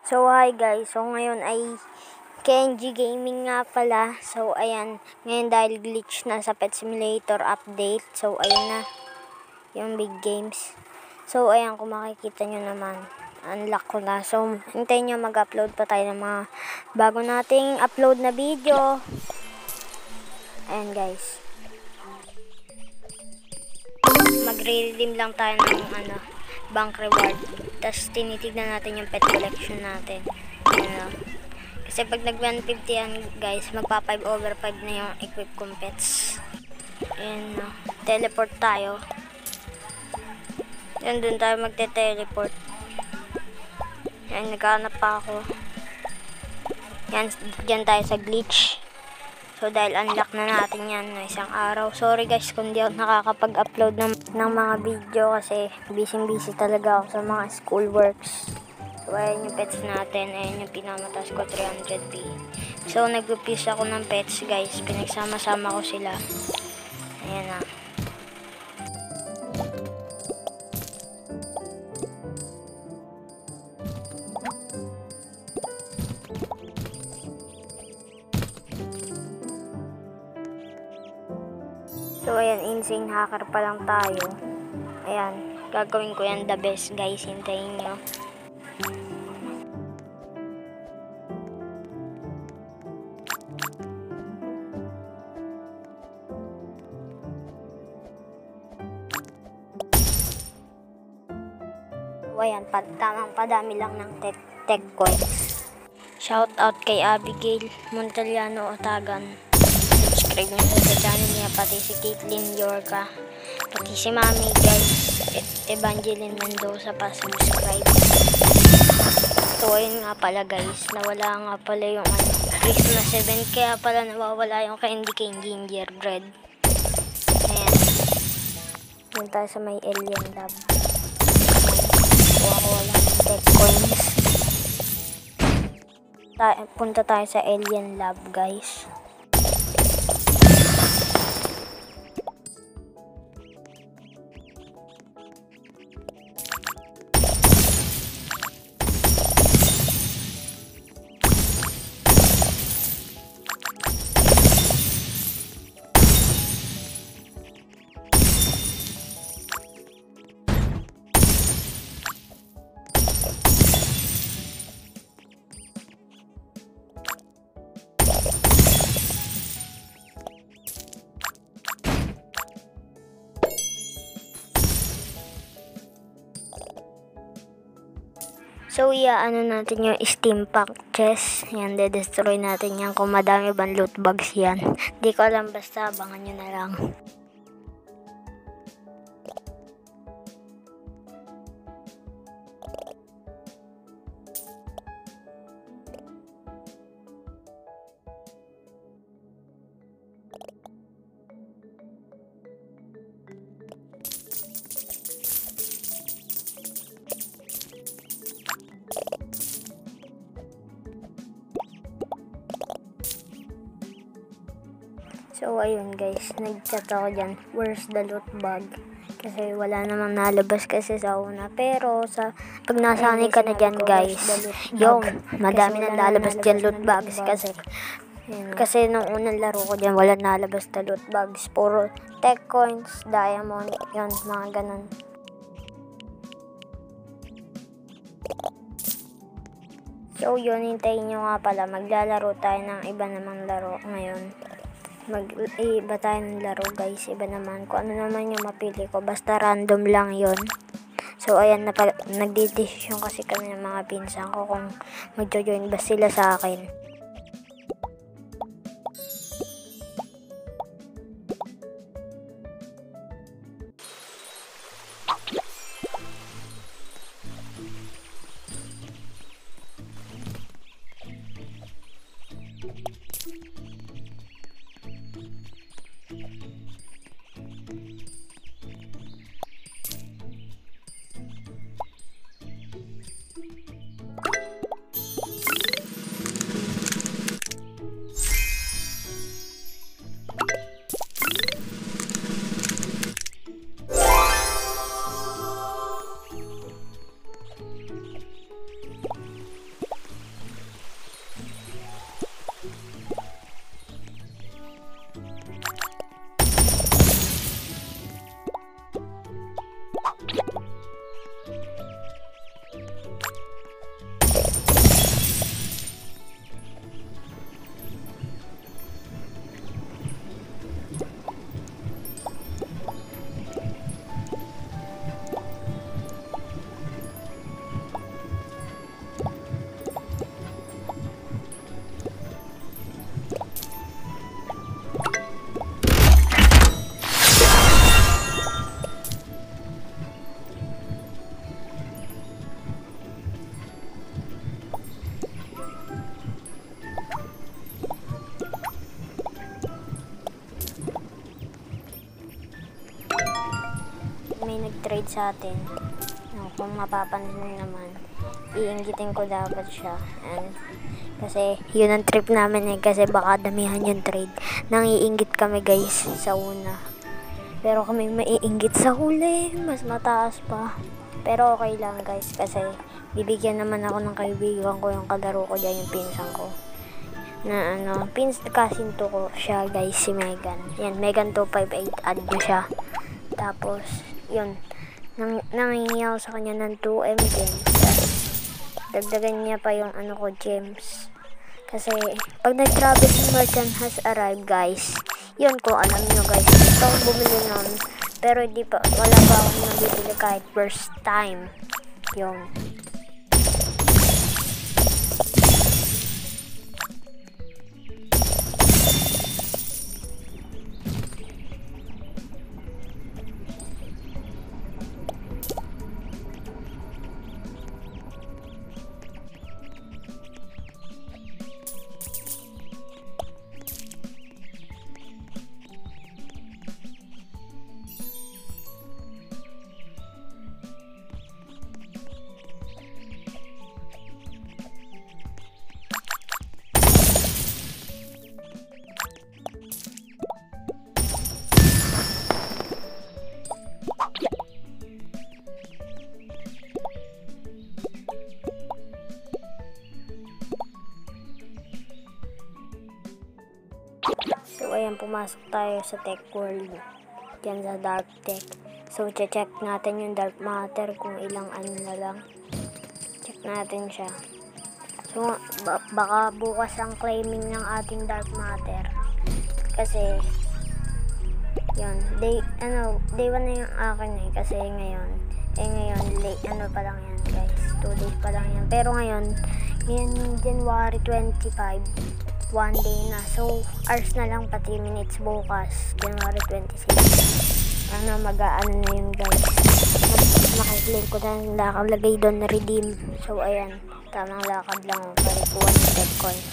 So hi guys, so ngayon ay Kenji Gaming nga pala. So ayan, ngayon dahil glitch na sa Pet Simulator update. So ayan na, yung big games. So ayan, kung makikita nyo naman, unlock ko na. So hintayin nyo, mag-upload pa tayo ng mga bago nating upload na video. Ayan guys, magre-redeem lang tayo ng bank reward. Tapos tinitignan natin yung pet collection natin. Ayan. Kasi pag nag 150 yan guys, magpa 5/5 na yung equip kong pets. Ayan na. Teleport tayo. Yan, dun tayo magte-teleport. Yan, naghahanap pa ako. Yan, dyan tayo sa glitch. So dahil unlock na natin yan na isang araw. Sorry guys kung di ako nakakapag-upload ng mga video kasi busy talaga ako sa mga school works. So ayan yung pets natin. Ayan yung pinamatas ko, 300p. So nag-piece ako ng pets guys. Pinagsama-sama ko sila. Ayan na. So ayan, insane hacker pa lang tayo. Ayan, gagawin ko yan the best guys, hintayin nyo. So ayan, tamang padami lang ng tech coins. Shout out kay Abigail Montaliano Otagan. Subscribe nyo sa channel niya, pati si Caitlyn Yorka, pati si Mami guys, Evangeline Mendoza pa subscribe. So ayun nga pala guys, nawala nga pala yung Christmas event, kaya pala nawawala yung candy cane gingerbread. Ayan, yun tayo sa may alien lab. Kuha ko lang tech coins. Punta tayo sa alien lab guys. So, ano natin yung steam pack chest. Yan, de-destroy natin yan kung madami bang loot bags yan. Di ko alam, basta abangan nyo na lang. So ayun guys, nag-chat ako dyan, where's the loot bag? Kasi wala namang nalabas kasi sa una. Pero pag nasanay ka na dyan guys, yung madami na lalabas dyan loot bags kasi nung unang laro ko dyan, wala nalabas na loot bags. Puro tech coins, diamond, yun, mga ganun. So yun, hintayin nyo nga pala, maglalaro tayo ng iba namang laro ngayon. Iba tayo ng laro guys, iba naman. Kung ano naman yung mapili ko, basta random lang yon. So ayan, nagdidesisyon kasi kami ng mga pinsan ko kung magjo-join ba sila sa akin. sa atin. Kung mapapansin naman, iinggitin ko dapat siya. And kasi yun ang trip namin kasi baka damihan yung trade. Nang iinggit kami guys sa una. Pero kami maiinggit sa huli, mas mataas pa. Pero okay lang guys kasi bibigyan naman ako ng kaibigan ko, yung kalaro ko dyan, yung pinsan ko. Na kasinto ko siya guys, si Megan. Yan, Megan 258, add ko siya. Tapos, yun, nangingi ako sa kanya ng 2M gems. Dagdagan niya pa yung gems. Kasi, pag nag-travel merchant has arrived guys, yun kung alam nyo guys, gusto akong bumili nun. Pero wala pa akong nabibili kahit first time. Yun. So, ayan, pumasok tayo sa tech world. Diyan sa dark tech. So, check natin yung dark matter kung ilang na lang. Check natin siya. So, baka bukas ang claiming ng ating dark matter. Kasi, yun, day 1 na yung akin kasi ngayon, late, pa lang yan guys. 2 days pa lang yan. Pero ngayon January 25. 1 day na. So, hours na lang, pati minutes bukas. January 26. Mag-aano na yun guys. Makiklaim ko na nakalagay doon na redeem. So, ayan. Tamang lakad lang. Parikuan ng tech coins.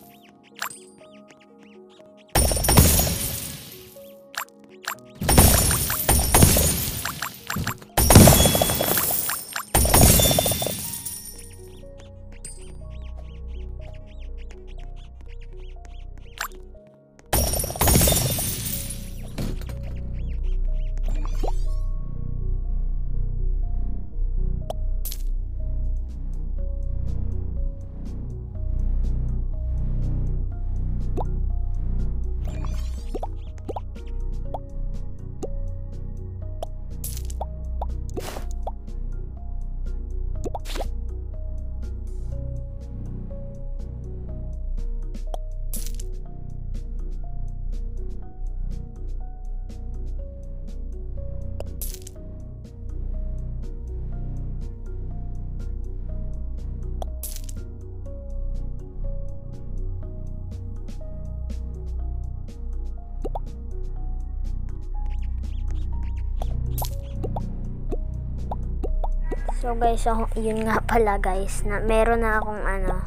So guys, yun nga pala guys, na meron na akong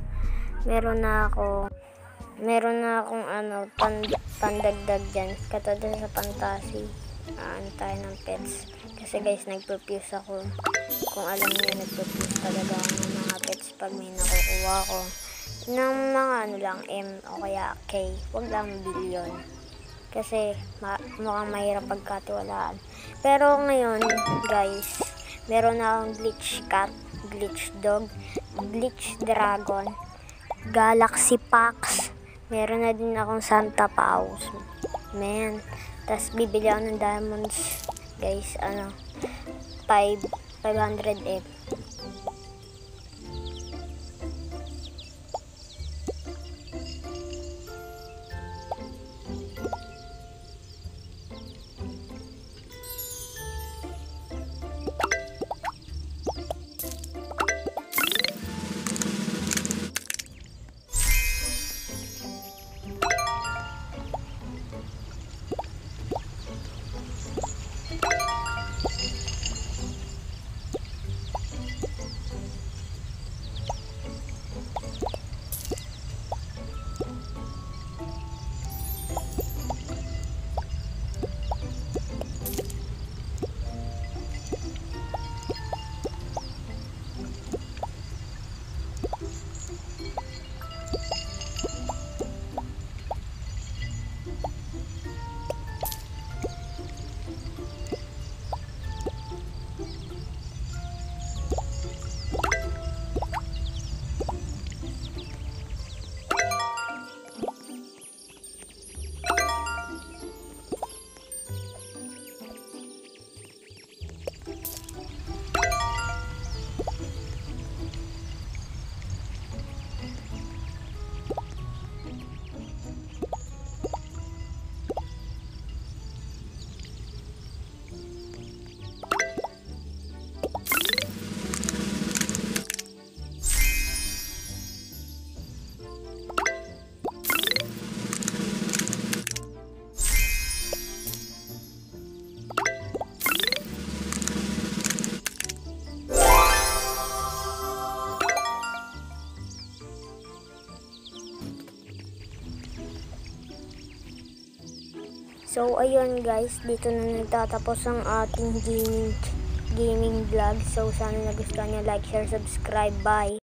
pandagdag dyan, katulad sa fantasy. Tayo ng pets. Kasi guys, nagpo-fuse ako. Kung alam niyo, nagpo-fuse talaga ako ng mga pets pag may nakukuha ko. Ng mga M o kaya K. Huwag lang billion. Kasi mukhang mahirap pagkatiwalaan. Pero ngayon, guys, meron na akong glitch cat, glitch dog, glitch dragon, galaxy packs. Meron na din akong Santa Paus. Man. Tapos bibili ako ng diamonds. Guys, 500F. So, ayun guys, dito na nagtatapos ang ating gaming vlog. So, sana nagustuhan nyo, like, share, subscribe. Bye!